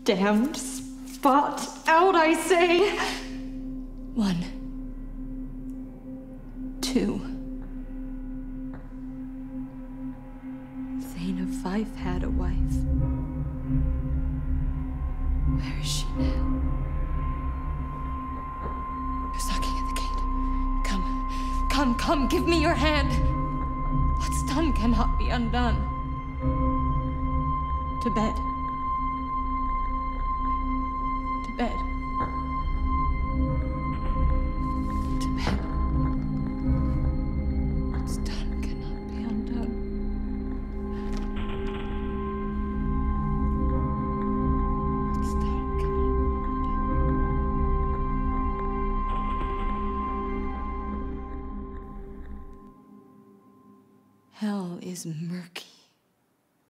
damned spot out, I say. 1, 2. Thane of Fife had a wife. Where is she now? Who's knocking at the gate? Come, give me your hand. What's done cannot be undone. To bed. To bed. To bed. What's done cannot be undone. What's done cannot be undone. Hell is murky.